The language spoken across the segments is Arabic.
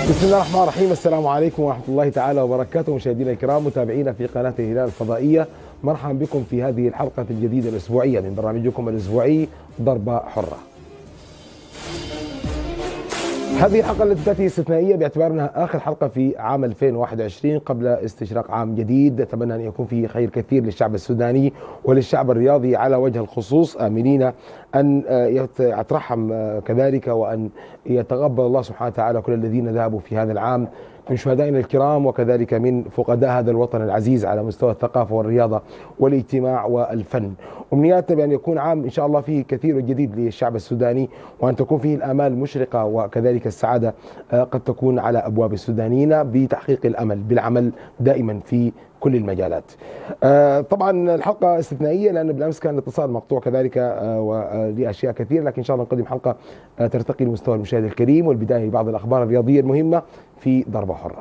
بسم الله الرحمن الرحيم. السلام عليكم ورحمة الله تعالى وبركاته، مشاهدينا الكرام متابعينا في قناة الهلال الفضائية، مرحبا بكم في هذه الحلقة الجديدة الأسبوعية من برنامجكم الأسبوعي ضربة حرة. هذه الحلقة التي تأتي استثنائية باعتبار أنها آخر حلقة في عام 2021 قبل استشراق عام جديد. أتمنى أن يكون فيه خير كثير للشعب السوداني وللشعب الرياضي على وجه الخصوص، آملين أن يترحم كذلك وأن يتقبل الله سبحانه وتعالى كل الذين ذهبوا في هذا العام من شهدائنا الكرام وكذلك من فقداء هذا الوطن العزيز على مستوى الثقافة والرياضة والاجتماع والفن. أمنياتنا بأن يكون عام إن شاء الله فيه كثير جديد للشعب السوداني، وأن تكون فيه الآمال مشرقة وكذلك السعادة قد تكون على أبواب السودانيين بتحقيق الأمل بالعمل دائما في كل المجالات. طبعا الحلقة استثنائية لأن بالأمس كان الاتصال مقطوع كذلك ولأشياء كثيرة، لكن إن شاء الله نقدم حلقة ترتقي لمستوى المشاهد الكريم، والبداية ببعض الأخبار الرياضية المهمة في ضربة حرة.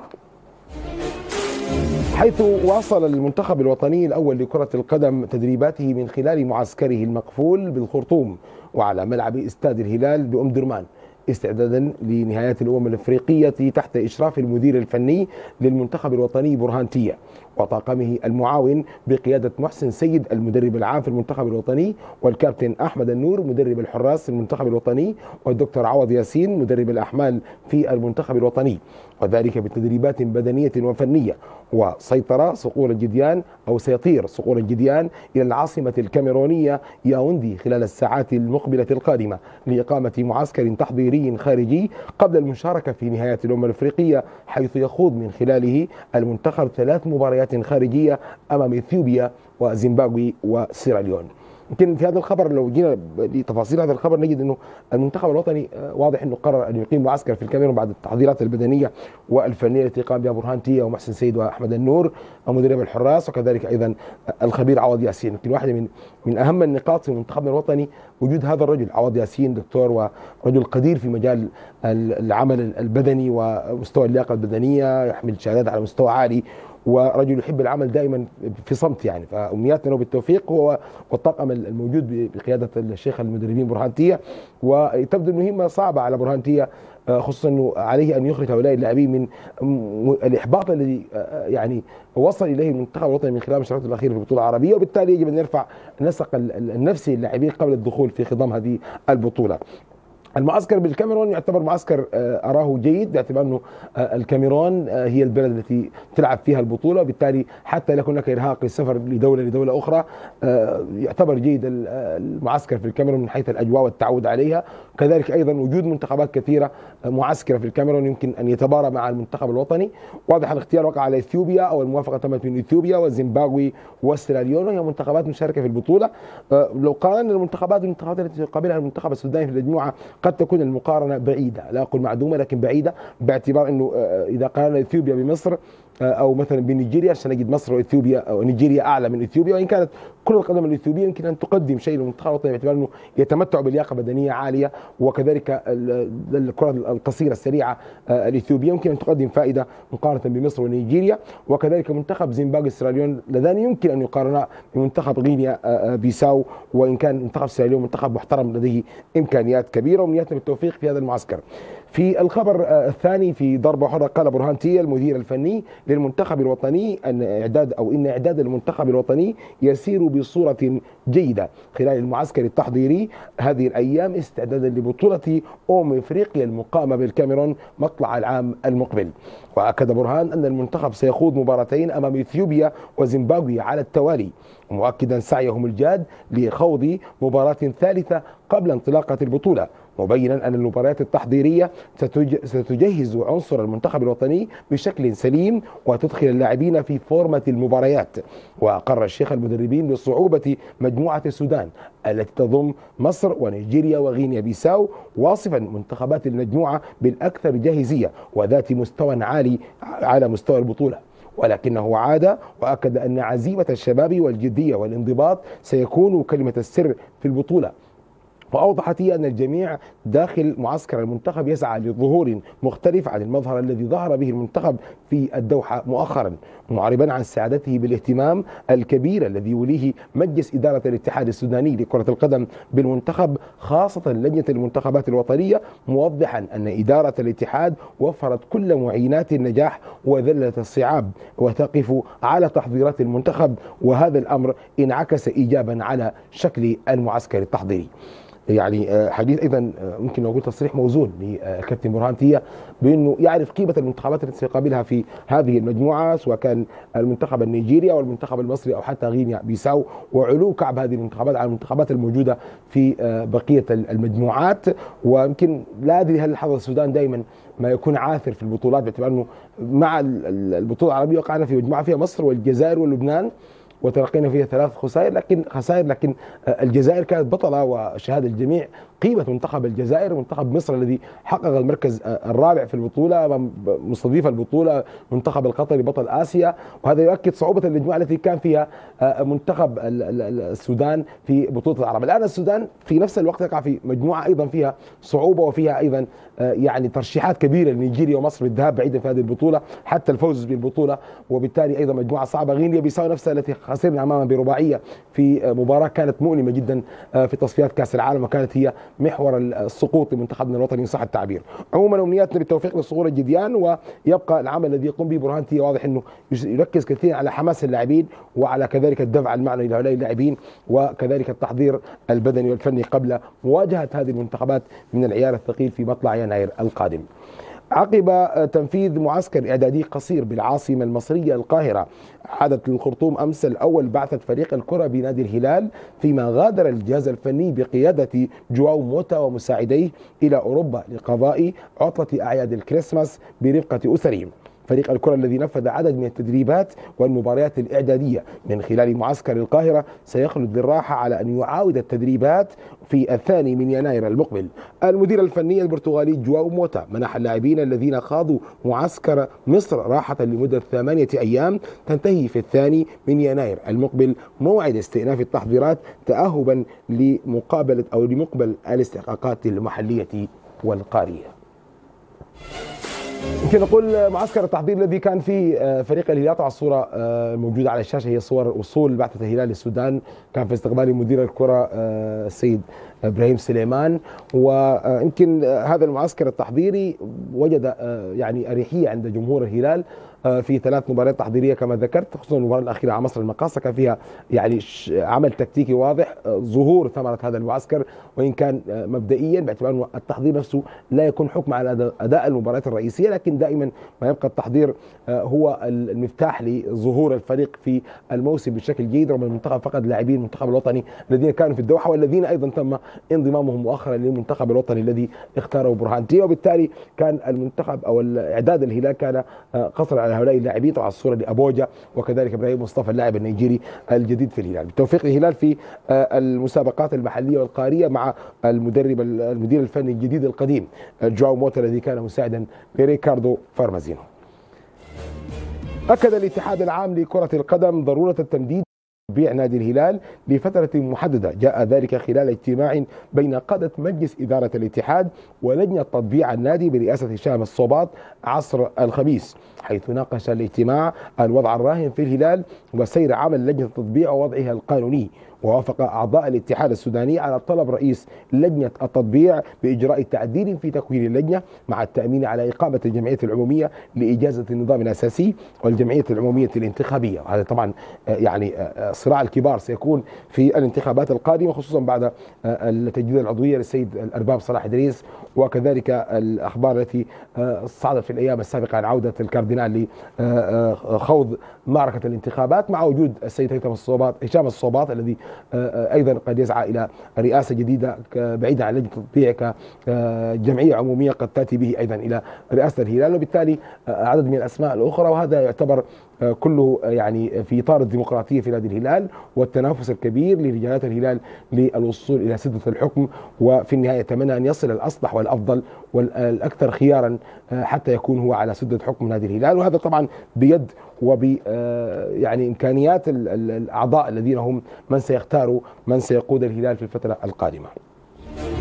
حيث واصل المنتخب الوطني الأول لكرة القدم تدريباته من خلال معسكره المقفول بالخرطوم وعلى ملعب استاد الهلال بأم درمان استعدادا لنهايات الأمم الأفريقية تحت إشراف المدير الفني للمنتخب الوطني برهان تية وطاقمه المعاون بقيادة محسن سيد المدرب العام في المنتخب الوطني، والكابتن أحمد النور مدرب الحراس في المنتخب الوطني، والدكتور عوض ياسين مدرب الأحمال في المنتخب الوطني، وذلك بتدريبات بدنية وفنية. وسيطر صقور الجديان أو سيطير صقور الجديان إلى العاصمة الكاميرونية ياوندي خلال الساعات المقبلة القادمة لإقامة معسكر تحضيري خارجي قبل المشاركة في نهايات الأمم الأفريقية، حيث يخوض من خلاله المنتخب 3 مباريات خارجية أمام إثيوبيا وزيمبابوي وسيراليون. يمكن في هذا الخبر لو جينا لتفاصيل هذا الخبر نجد انه المنتخب الوطني واضح انه قرر ان يقيم معسكر في الكاميرون بعد التحضيرات البدنيه والفنيه التي قام بها برهان تيه ومحسن سيد واحمد النور مدرب الحراس، وكذلك ايضا الخبير عوض ياسين. يمكن واحده من اهم النقاط في منتخبنا الوطني وجود هذا الرجل عوض ياسين، دكتور ورجل قدير في مجال العمل البدني ومستوى اللياقه البدنيه، يحمل شهادات على مستوى عالي، ورجل يحب العمل دائما في صمت يعني. فامنياتنا له بالتوفيق هو والطاقم الموجود بقياده الشيخ المدربين برهان تيه. وتبدو المهمه صعبه على برهان تيه، خصوصا انه عليه ان يخرج هؤلاء اللاعبين من الاحباط الذي يعني وصل اليه المنتخب الوطني من خلال مشاركته الاخيره في البطوله العربيه، وبالتالي يجب ان يرفع النسق النفسي للاعبين قبل الدخول في خضم هذه البطوله. المعسكر بالكاميرون يعتبر معسكر أراه جيد باعتبار أنه الكاميرون هي البلد التي تلعب فيها البطولة، وبالتالي حتى لا يكون هناك إرهاق للسفر لدولة أخرى يعتبر جيد المعسكر في الكاميرون من حيث الأجواء والتعود عليها. كذلك أيضا وجود منتخبات كثيرة معسكرة في الكاميرون يمكن أن يتبارى مع المنتخب الوطني. واضح الاختيار وقع على إثيوبيا أو الموافقة تمت من إثيوبيا وزيمبابوي وسيراليون، وهي منتخبات مشاركة في البطولة. لو قارنا المنتخبات بالمنتخبات التي يقابلها المنتخب السوداني في المجموعة قد تكون المقارنة بعيدة، لا أقول معدومة لكن بعيدة، باعتبار أنه إذا قارنا إثيوبيا بمصر أو مثلا بنيجيريا سنجد مصر وإثيوبيا أو نيجيريا أعلى من إثيوبيا، وإن كانت كرة القدم الإثيوبية يمكن أن تقدم شيء للمنتخب الوطني باعتبار أنه يتمتع بلياقة بدنية عالية، وكذلك الكرة القصيرة السريعة الإثيوبية يمكن أن تقدم فائدة مقارنة بمصر ونيجيريا. وكذلك منتخب زيمبابوي سيراليون لذان يمكن أن يقارنا بمنتخب غينيا بيساو، وإن كان منتخب سيراليون منتخب محترم لديه إمكانيات كبيرة، وأمنياتنا بالتوفيق في هذا المعسكر. في الخبر الثاني في ضربة حرة قال برهان تيه المدير الفني للمنتخب الوطني أن إعداد المنتخب الوطني يسير بصورة جيدة خلال المعسكر التحضيري هذه الأيام استعدادا لبطولة أفريقيا المقامة بالكاميرون مطلع العام المقبل. وأكد برهان أن المنتخب سيخوض مباراتين أمام إثيوبيا وزيمبابوي على التوالي، مؤكدا سعيهم الجاد لخوض مباراة ثالثة قبل انطلاقة البطولة، مبينا أن المباريات التحضيرية ستجهز عنصر المنتخب الوطني بشكل سليم وتدخل اللاعبين في فورمة المباريات. وأقر الشيخ المدربين بصعوبة مجموعة السودان التي تضم مصر ونيجيريا وغينيا بيساو، واصفا منتخبات المجموعة بالأكثر جاهزية وذات مستوى عالي على مستوى البطولة، ولكنه عاد وأكد أن عزيمة الشباب والجدية والانضباط سيكون كلمة السر في البطولة. وأوضحت هي أن الجميع داخل معسكر المنتخب يسعى لظهور مختلف عن المظهر الذي ظهر به المنتخب في الدوحة مؤخرا، معربا عن سعادته بالاهتمام الكبير الذي يوليه مجلس إدارة الاتحاد السوداني لكرة القدم بالمنتخب، خاصة لجنة المنتخبات الوطنية، موضحا أن إدارة الاتحاد وفرت كل معينات النجاح وذلت الصعاب وتقف على تحضيرات المنتخب، وهذا الأمر انعكس إيجابا على شكل المعسكر التحضيري. يعني حديث ايضا ممكن نقول تصريح موزون للكابتن برهان تية بانه يعرف قيمه المنتخبات التي سيقابلها في هذه المجموعه، سواء كان المنتخب النيجيري او المنتخب المصري او حتى غينيا بيساو، وعلو كعب هذه المنتخبات على المنتخبات الموجوده في بقيه المجموعات. ويمكن لا ادري هل حظ السودان دائما ما يكون عاثر في البطولات، باعتبار انه مع البطوله العربيه وقعنا في مجموعه فيها مصر والجزائر ولبنان وتلقينا فيها 3 خسائر، لكن الجزائر كانت بطلة، وشهادة الجميع قيمة منتخب الجزائر منتخب مصر الذي حقق المركز الرابع في البطولة، مستضيف البطولة منتخب القطري بطل آسيا، وهذا يؤكد صعوبة المجموعة التي كان فيها منتخب السودان في بطولة العرب. الآن السودان في نفس الوقت يقع في مجموعة أيضا فيها صعوبة وفيها أيضا يعني ترشيحات كبيرة لنيجيريا ومصر بالذهاب بعيدا في هذه البطولة حتى الفوز بالبطولة، وبالتالي أيضا مجموعة صعبة. غينيا بيساو نفسها التي خسرنا أمامها برباعية في مباراة كانت مؤلمة جدا في تصفيات كأس العالم، وكانت هي محور السقوط لمنتخبنا الوطني إن صح التعبير. عموما أمنياتنا بالتوفيق لصقور الجديان، ويبقى العمل الذي يقوم به برهان تية واضح أنه يركز كثيرا على حماس اللاعبين وعلى كذلك الدفع المعنوي لهؤلاء اللاعبين، وكذلك التحضير البدني والفني قبل مواجهة هذه المنتخبات من العيار الثقيل في مطلع يناير القادم. عقب تنفيذ معسكر إعدادي قصير بالعاصمة المصرية القاهرة، عادت للخرطوم أمس الأول بعثة فريق الكرة بنادي الهلال، فيما غادر الجهاز الفني بقيادة جواو موتا ومساعديه إلى أوروبا لقضاء عطلة أعياد الكريسماس برفقة أسرهم. فريق الكرة الذي نفذ عدد من التدريبات والمباريات الإعدادية من خلال معسكر القاهرة سيخلد للراحة على أن يعاود التدريبات في 2 يناير المقبل. المدير الفني البرتغالي جواو موتا منح اللاعبين الذين خاضوا معسكر مصر راحة لمدة 8 أيام تنتهي في 2 يناير المقبل موعد استئناف التحضيرات تأهبا لمقبل الاستحقاقات المحلية والقارية. يمكن نقول معسكر التحضير الذي كان فيه فريق الهلال، على الصورة الموجودة على الشاشة هي صور وصول بعثة الهلال للسودان، كان في استقبال مدير الكرة السيد إبراهيم سليمان. ويمكن هذا المعسكر التحضيري وجد يعني أريحية عند جمهور الهلال في 3 مباريات تحضيرية كما ذكرت، خصوصا المباراة الأخيرة على مصر المقاصة كان فيها يعني عمل تكتيكي واضح، ظهور ثمرة هذا المعسكر، وإن كان مبدئيا باعتبار أن التحضير نفسه لا يكون حكم على أداء المباريات الرئيسية، لكن دائما ما يبقى التحضير هو المفتاح لظهور الفريق في الموسم بشكل جيد، رغم المنتخب فقد لاعبين المنتخب الوطني الذين كانوا في الدوحة والذين أيضا تم انضمامهم مؤخرا للمنتخب الوطني الذي اختاره برهان تية، وبالتالي كان المنتخب أو إعداد الهلال كان قصر على هؤلاء اللاعبين. طبعا الصورة لأبوجا وكذلك إبراهيم مصطفى اللاعب النيجيري الجديد في الهلال. بالتوفيق للهلال في المسابقات المحلية والقارية مع المدير الفني الجديد القديم جواو موتا الذي كان مساعدا لريكاردو فارمازينو. أكد الاتحاد العام لكرة القدم ضرورة التمديد بيع نادي الهلال لفترة محددة، جاء ذلك خلال اجتماع بين قادة مجلس إدارة الاتحاد ولجنة تطبيع النادي برئاسة هشام الصوباط عصر الخميس، حيث ناقش الاجتماع الوضع الراهن في الهلال وسير عمل لجنة التطبيع ووضعها القانوني. ووافق أعضاء الاتحاد السوداني على طلب رئيس لجنة التطبيع بإجراء تعديل في تكوين اللجنة مع التأمين على إقامة الجمعية العمومية لإجازة النظام الأساسي والجمعية العمومية الانتخابية. وهذا طبعا يعني صراع الكبار سيكون في الانتخابات القادمة، خصوصا بعد التجديد العضوية للسيد الأرباب صلاح إدريس، وكذلك الأخبار التي صعدت في الأيام السابقة عن عودة الكاردينال لخوض معركة الانتخابات مع وجود السيد هشام الصوباط الذي أيضا قد يسعى إلى رئاسة جديدة بعيدة عن لجنة التطبيع كجمعية عمومية قد تأتي به أيضا إلى رئاسة الهلال، وبالتالي عدد من الأسماء الأخرى. وهذا يعتبر كله يعني في إطار الديمقراطية في نادي الهلال والتنافس الكبير لرجالات الهلال للوصول إلى سدة الحكم، وفي النهاية يتمنى أن يصل الأصلح والأفضل والأكثر خيارا حتى يكون هو على سدة حكم نادي الهلال. وهذا طبعا بيد وب يعني إمكانيات الأعضاء الذين هم من سيختاروا من سيقود الهلال في الفترة القادمة.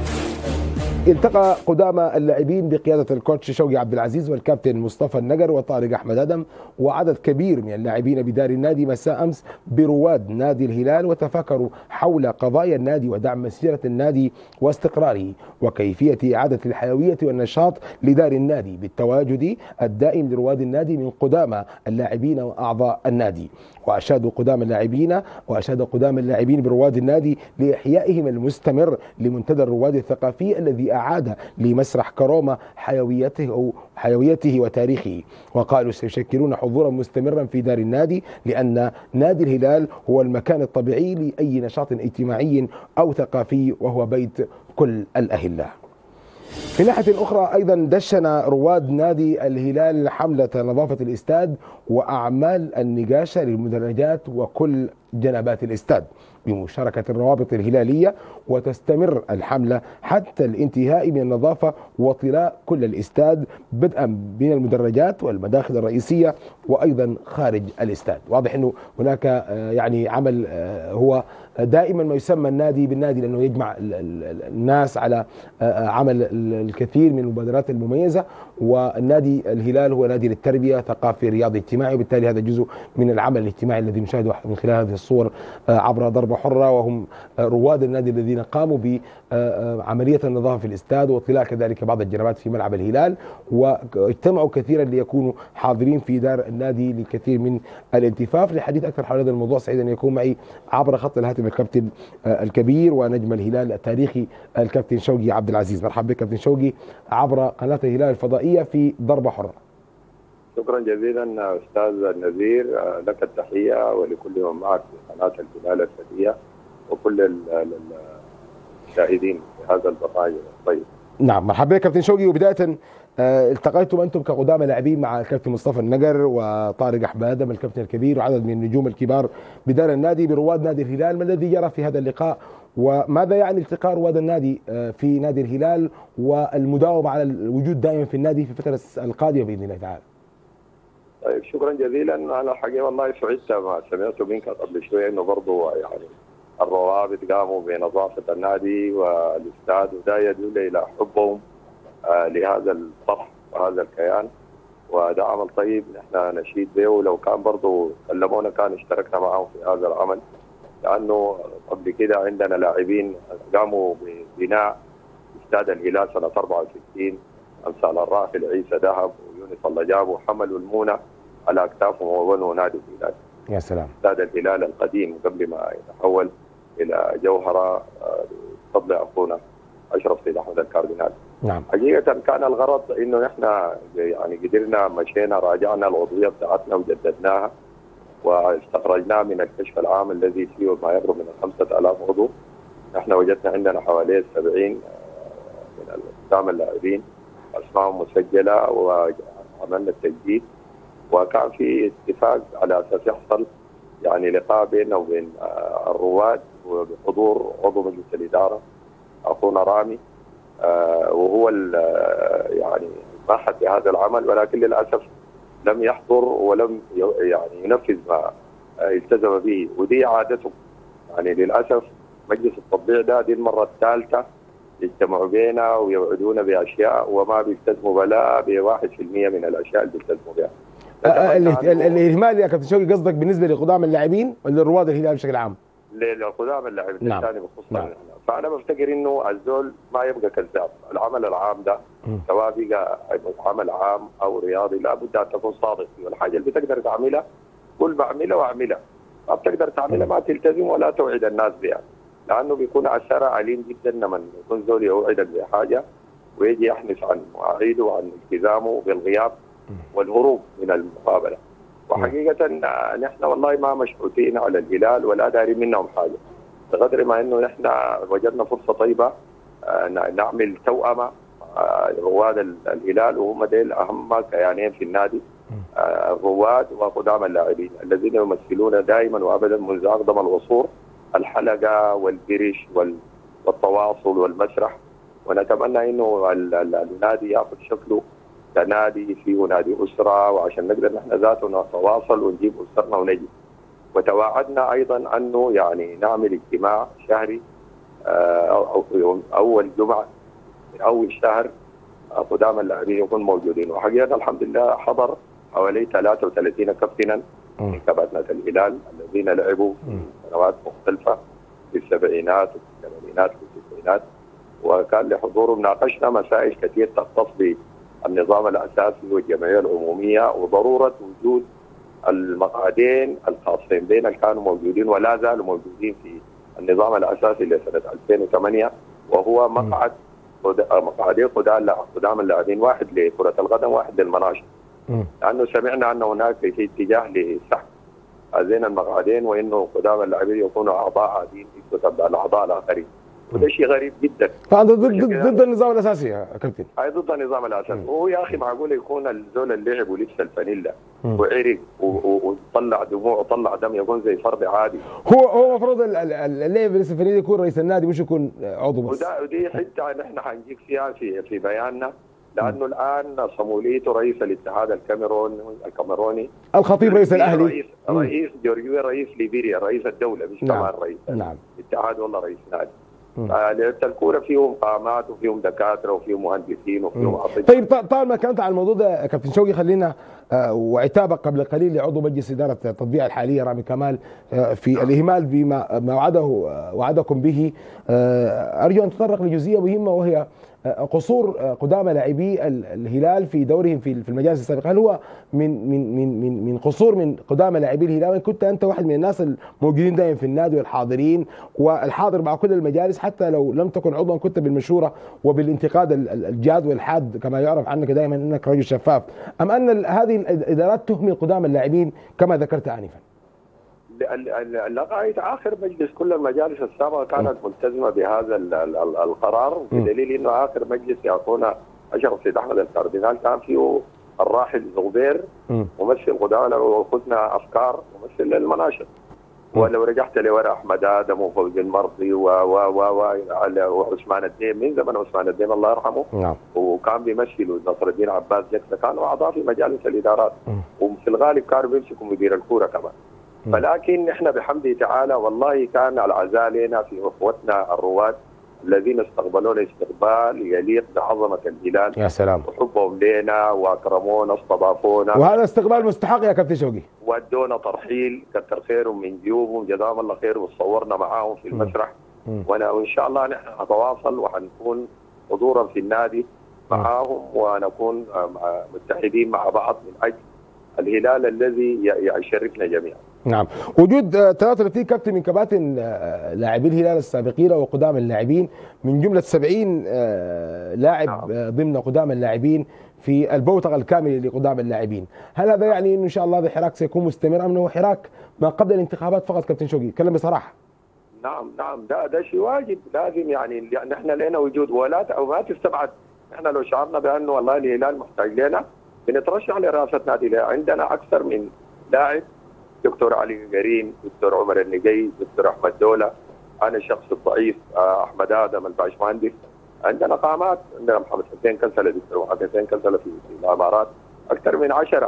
التقى قدامى اللاعبين بقيادة الكوتش شوقي عبد العزيز والكابتن مصطفى النقر وطارق أحمد أدم وعدد كبير من اللاعبين بدار النادي مساء أمس برواد نادي الهلال، وتفاكروا حول قضايا النادي ودعم مسيرة النادي واستقراره وكيفية إعادة الحيوية والنشاط لدار النادي بالتواجد الدائم لرواد النادي من قدامى اللاعبين وأعضاء النادي. وأشاد قدام اللاعبين برواد النادي لإحيائهم المستمر لمنتدى الرواد الثقافي الذي أعاد لمسرح كروما حيويته وتاريخه، وقالوا سيشكلون حضورا مستمرا في دار النادي لأن نادي الهلال هو المكان الطبيعي لأي نشاط اجتماعي أو ثقافي وهو بيت كل الأهلة. في ناحية أخرى أيضا دشن رواد نادي الهلال حملة نظافة الاستاد وأعمال النقاشة للمدرجات وكل جنبات الاستاد بمشاركة الروابط الهلالية، وتستمر الحملة حتى الانتهاء من النظافة وطلاء كل الاستاد بدءا من المدرجات والمداخل الرئيسية وأيضا خارج الاستاد. واضح أنه هناك يعني عمل هو دائما ما يسمى النادي بالنادي لأنه يجمع الناس على عمل الكثير من المبادرات المميزة، والنادي الهلال هو نادي للتربية ثقافي رياضي اجتماعي، وبالتالي هذا جزء من العمل الاجتماعي الذي نشاهده من خلال هذه الصور عبر ضربة حرة، وهم رواد النادي الذين قاموا بعملية النظافة في الاستاد وطلاء كذلك بعض الجنبات في ملعب الهلال، واجتمعوا كثيرا ليكونوا حاضرين في دار النادي لكثير من الالتفاف. لحديث أكثر حول هذا الموضوع سعيد أن يكون معي عبر خط الهاتف الكابتن الكبير ونجم الهلال التاريخي الكابتن شوقي عبد العزيز. مرحبا بك كابتن شوقي عبر قناة الهلال الفضائية في ضربة حرة. شكرا جزيلا أستاذ النذير، لك التحية ولكل من معك في قناة الهلال الفضائية وكل المشاهدين في هذا البرنامج الطيب. نعم مرحبا بك كابتن شوقي. وبداية التقيتم أنتم كقدامى لاعبين مع الكابتن مصطفى النقر وطارق أحمد أدم الكابتن الكبير وعدد من النجوم الكبار بدار النادي برواد نادي الهلال. ما الذي جرى في هذا اللقاء وماذا يعني التقاء رواد النادي في نادي الهلال والمداومة على الوجود دائما في النادي في الفترة القادمة بإذن الله تعالى؟ طيب شكرا جزيلا. أنا الحقيقة والله سعدت ما سمعت منك قبل شوية إنه برضه يعني الروابط قاموا بنظافة النادي والاستاد، وده يدل إلى حبهم لهذا الطرح وهذا الكيان، وده عمل طيب نحن نشيد به، ولو كان برضه كلمونا كان اشتركنا معهم في هذا العمل، لأنه قبل كده عندنا لاعبين قاموا ببناء استاد الهلال سنة 64 أمثال الراحل عيسى دهب ويونس اللجاب وحملوا المونة على أكتافهم وبنوا نادي الهلال. يا سلام. استاد الهلال القديم قبل ما يتحول إلى جوهرة بفضل أخونا أشرف سيد أحمد الكاردينال. نعم. حقيقة كان الغرض إنه نحن يعني قدرنا مشينا راجعنا العضوية بتاعتنا وجددناها واستخرجناه من الكشف العام الذي فيه ما يقرب من 5000 عضو. نحن وجدنا عندنا حوالي 70 من الأقسام اللاعبين أسمائهم مسجلة وعملنا التجديد، وكان في اتفاق على أساس يحصل يعني لقاء بيننا وبين الرواد وبحضور عضو مجلس الإدارة أخونا رامي، وهو يعني ماحد بهذا العمل، ولكن للأسف لم يحضر ولم يعني ينفذ ما التزم به، ودي عادته يعني للأسف. مجلس التطبيع دي المرة الثالثة يجتمعوا بينا ويوعدونا بأشياء وما بيلتزموا بلا ب1% من الأشياء اللي بيلتزموا بها. الإهمال يا كابتن شوقي قصدك بالنسبة لقدام اللاعبين ولا رواد الهلال بشكل عام؟ لقدام اللاعبين. نعم. الثاني بخصوصا. نعم. فأنا بفتكر إنه الزول ما يبقى كذاب. العمل العام ده سواء بقى عمل عام أو رياضي لابد أن تكون صادق فيه، والحاجة اللي بتقدر تعملها قل بعملها وأعملها، ما بتقدر تعملها ما تلتزم ولا توعد الناس بها، لأنه بيكون أثرها عليم جدا لما يكون زول يوعدك بحاجة ويجي يحنس عن مواعيده وعن التزامه بالغياب والهروب من المقابلة. وحقيقة نحن والله ما مشحوتين على الهلال ولا دارين منهم حاجة، بقدر ما انه نحن وجدنا فرصة طيبة نعمل توأمة رواد الهلال، وهم ديل اهم كيانين في النادي، الرواد وقدام اللاعبين الذين يمثلون دائما وابدا منذ اقدم العصور الحلقة والبرش والتواصل والمسرح. ونتمنى انه النادي ياخذ شكله كنادي فيه نادي اسره، وعشان نقدر نحن ذاته نتواصل ونجيب اسرنا ونجي. وتواعدنا ايضا انه يعني نعمل اجتماع شهري اول جمعه من اول شهر قدام اللاعبين يكونوا موجودين، وحقيقه الحمد لله حضر حوالي 33 كابتنا من كباتنة الهلال الذين لعبوا في سنوات مختلفه في السبعينات وفي الثمانينات وفي التسعينات، وكان لحضورهم ناقشنا مسائل كثير تختص بالنظام الاساسي والجمعيه العموميه وضروره وجود المقعدين الخاصين بين اللي كانوا موجودين ولا زالوا موجودين في النظام الاساسي لسنه 2008، وهو مقعدين قدام اللاعبين، واحد لكره القدم واحد للمناشط. لانه سمعنا ان هناك في اتجاه لسحب هذين المقعدين وانه قدام اللاعبين يكونوا اعضاء عاديين يكتب الاعضاء الاخرين، وده شيء غريب جدا. فانت ضد النظام الاساسي يا كابتن؟ اي ضد النظام الاساسي. وهو يا اخي معقول يكون الزول اللي لعب ولبس الفانيلا وعرق وطلع دموع وطلع دم يكون زي فرد عادي؟ هو المفروض اللي لبس الفانيلا يكون رئيس النادي مش يكون عضو بس. ودي حته نحن حنجيك فيها في بياننا، لانه الان صموليته رئيس الاتحاد الكاميروني الخطيب رئيس الاهلي، رئيس جورجيا رئيس ليبيريا رئيس الدوله مش كمان رئيس الاتحاد والله رئيس نادي. لعبة الكوره فيهم قامات وفيهم دكاتره وفيهم مهندسين وفيهم اطباء. طيب طالما كانت على الموضوع ده يا كابتن شوقي، خلينا وعتابك قبل قليل لعضو مجلس اداره التطبيع الحاليه رامي كمال في الاهمال بما وعدكم به، ارجو ان تطرق لجزئيه مهمه وهي قصور قدامى لاعبي الهلال في دورهم في المجالس السابقه. هل هو من قصور من قدامى لاعبي الهلال؟ كنت انت واحد من الناس الموجودين دائما في النادي والحاضرين والحاضر مع كل المجالس، حتى لو لم تكن عضوا كنت بالمشوره وبالانتقاد الجاد والحاد كما يعرف عنك دائما انك رجل شفاف، ام ان هذه الادارات تهمل قدامى اللاعبين كما ذكرت انفا؟ لغايه اخر مجلس كل المجالس السابقه كانت ملتزمه بهذا القرار، بدليل انه اخر مجلس يعطونا اشرف سيد احمد الكاردينال كان فيه الراحل زغبير ممثل قدامى وخذنا افكار ممثل للمناشط. ولو رجعت لورا احمد ادم وفوز المرضي وعثمان الديم من زمن عثمان الديم الله يرحمه، وكان بيمثلوا نصر الدين عباس جكسه كانوا اعضاء في مجالس الادارات، وفي الغالب كانوا بيمسكوا مدير الكوره كمان. فلكن احنا بحمده تعالى والله كان العزاء لنا في اخوتنا الرواد الذين استقبلونا استقبال يليق بعظمه الهلال. يا سلام. وحبهم لنا واكرمونا استضافونا، وهذا استقبال مستحق يا كابتن شوقي. ودونا ترحيل كثر خيرهم من جيوبهم جزاهم الله خير، وصورنا معاهم في المسرح. وان شاء الله نحن نتواصل وحنكون حضورا في النادي معاهم ونكون متحدين مع بعض من اجل الهلال الذي يشرفنا جميعا. نعم، وجود 33 كابتن من كباتن لاعبي الهلال السابقين وقدام اللاعبين من جمله 70 لاعب ضمن قدام اللاعبين في البوتقه الكامله لقدام اللاعبين، هل هذا يعني انه ان شاء الله هذا الحراك سيكون مستمر ام انه حراك ما قبل الانتخابات فقط كابتن شوقي؟ تكلم بصراحه. نعم ده شيء واجب لازم، يعني نحن لنا وجود او ما تستبعد، نحن لو شعرنا بانه والله الهلال محتاج لنا بنترشح لرئاسه نادي. عندنا اكثر من لاعب، دكتور علي قرين، دكتور عمر النقي، دكتور احمد دوله، انا الشخص الضعيف احمد ادم الباشمهندس، عندنا قامات، عندنا محمد حسين كنسله، دكتور محمد حسين كنسله في الامارات، اكثر من 10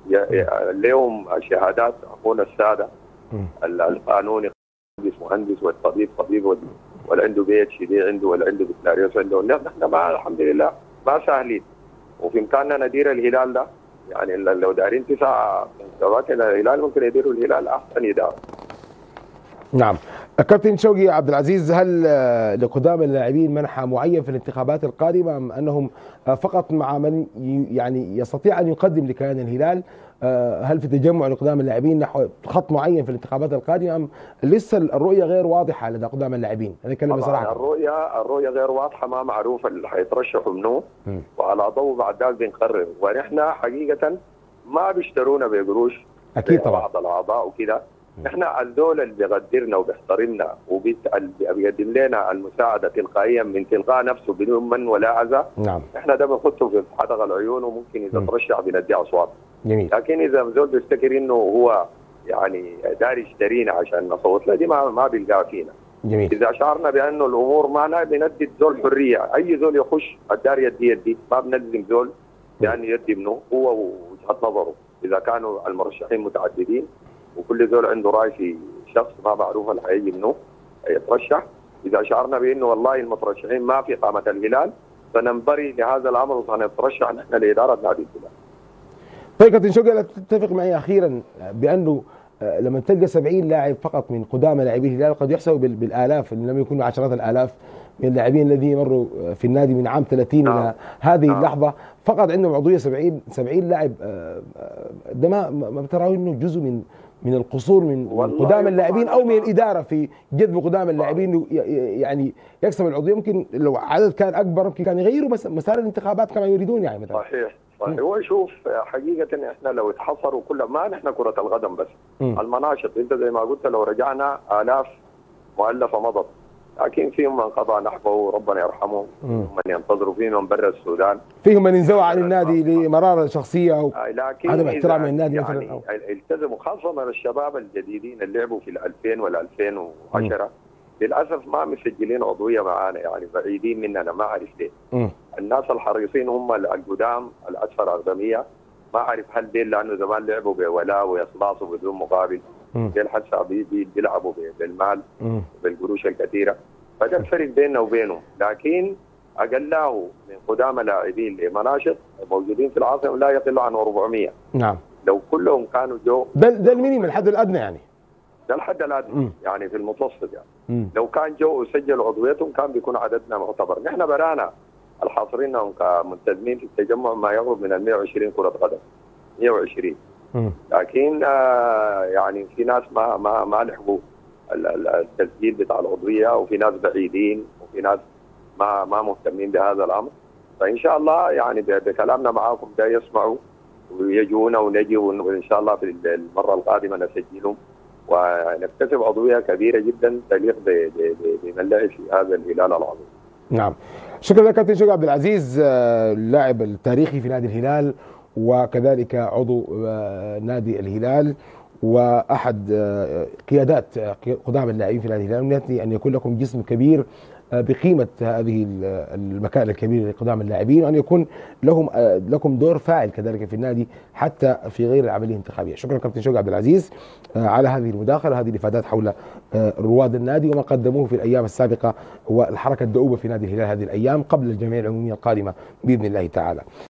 لهم شهادات، اخونا الساده القانوني مهندس والطبيب طبيب ولا عنده بيت شديد عنده ولا عنده بكالوريوس عنده. نحن ما الحمد لله ما سهلين، وفي امكاننا ندير الهلال ده، يعني لو دارين 9 كباتن الهلال ممكن يديروا الهلال احسن اداره. نعم، كابتن شوقي عبد العزيز، هل لقدام اللاعبين منحى معين في الانتخابات القادمه ام انهم فقط مع من يعني يستطيع ان يقدم لكيان الهلال؟ هل في تجمع لقدام اللاعبين نحو خط معين في الانتخابات القادمه ام لسه الرؤيه غير واضحه لدى قدام اللاعبين؟ انا اتكلم بصراحه. الرؤيه غير واضحه، ما معروف اللي حيترشحوا منه، وعلى ضوء بعد ذلك بنقرر. ونحن حقيقه ما بيشترونا بقروش اكيد طبعا بعض الاعضاء وكذا. نحن الدول اللي بيقدرنا وبيحترمنا وبيقدم لنا المساعده تلقائيا من تلقاء نفسه بدون من ولا عزاء. نعم، احنا ده بنحطه في حدقه العيون، وممكن اذا ترشح بندي اصوات. جميل. لكن اذا زول بيفتكر انه هو يعني داري يشترينا عشان نصوت له، دي ما بيلقاها فينا. جميل. اذا شعرنا بانه الامور معنا بندي الزول حريه، اي زول يخش الدار يدي، ما بنلزم زول بان يدي منه هو وجهه نظره. اذا كانوا المرشحين متعددين وكل زول عنده راي في شخص ما معروف اللي حيجي منه يترشح، اذا شعرنا بانه والله المترشحين ما في قامه الهلال سننبري لهذا الامر وسنترشح نحن لاداره نادي الهلال. طيب كابتن شوقي، لا تتفق معي اخيرا بانه لما تلقى 70 لاعب فقط من قدامى لاعبي الهلال قد يحسبوا بالالاف ان لم يكونوا عشرات الالاف من اللاعبين الذين مروا في النادي من عام 30 الى هذه اللحظه، فقط عندهم عضويه 70 لاعب. ده ما بتراه انه جزء من القصور من قدامى اللاعبين او من الاداره في جذب قدامى اللاعبين يعني يكسب العضويه. ممكن لو عدد كان اكبر ممكن كان يغيروا مسار الانتخابات كما يريدون يعني مثلا. صحيح. هو شوف حقيقة احنا لو اتحصروا كل ما نحن كرة القدم بس المناشط، انت زي ما قلت لو رجعنا آلاف مؤلفة مضت، لكن فيهم من قضى نحبه ربنا يرحمه، من ينتظروا، فيهم من برا السودان، فيهم من انزوى عن النادي لمرارة شخصية او عدم احترام النادي يعني مثلا. التزموا خاصة من الشباب الجديدين اللي لعبوا في 2000 وال 2010 للاسف ما مسجلين عضويه معانا، يعني بعيدين مننا، ما اعرف ليه. الناس الحريصين هم القدام الاكثر اقدميه، ما اعرف هل ديل لانه زمان لعبوا بولاء ويخلصوا بدون مقابل، ديل حتى بيلعبوا بالمال بالقروش الكثيره، فده الفرق بيننا وبينهم. لكن اقله من قدامى لاعبين لمناشط موجودين في العاصمه لا يقل عن 400. نعم. لو كلهم كانوا جو ده المينيمم، الحد الادنى يعني. ده الحد الادنى يعني في المتوسط يعني. لو كان جو وسجلوا عضويتهم كان بيكون عددنا معتبر. نحن برانا الحاصرين كمنتظمين في التجمع ما يقرب من ال 120 كرة قدم، 120. لكن يعني في ناس ما لحقوا التسجيل بتاع العضوية، وفي ناس بعيدين، وفي ناس ما مهتمين بهذا الامر. فان شاء الله يعني بكلامنا معاكم ده يسمعوا ويجونا ونجي، وان شاء الله في المرة القادمة نسجلهم ونكتسب عضوية كبيرة جدا تليق بمن لعب في هذا الهلال العظيم. نعم. شكرا لك كابتن شوقي عبد العزيز، اللاعب التاريخي في نادي الهلال وكذلك عضو نادي الهلال واحد قيادات قدام اللاعبين في نادي الهلال. نتمنى ان يكون لكم جسم كبير بقيمه هذه المكانه الكبيره لقدام اللاعبين، وان يكون لكم دور فاعل كذلك في النادي حتى في غير العمليه الانتخابيه. شكرا كابتن شوقي عبد العزيز على هذه المداخله، هذه الافادات حول رواد النادي وما قدموه في الايام السابقه والحركه الدؤوبه في نادي الهلال هذه الايام قبل الجمعيه العموميه القادمه باذن الله تعالى.